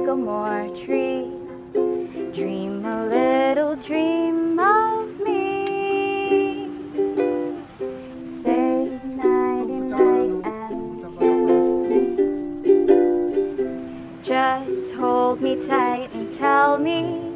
sycamore trees. Dream a little dream of me. Say nighty-night and kiss me. Just hold me tight and tell me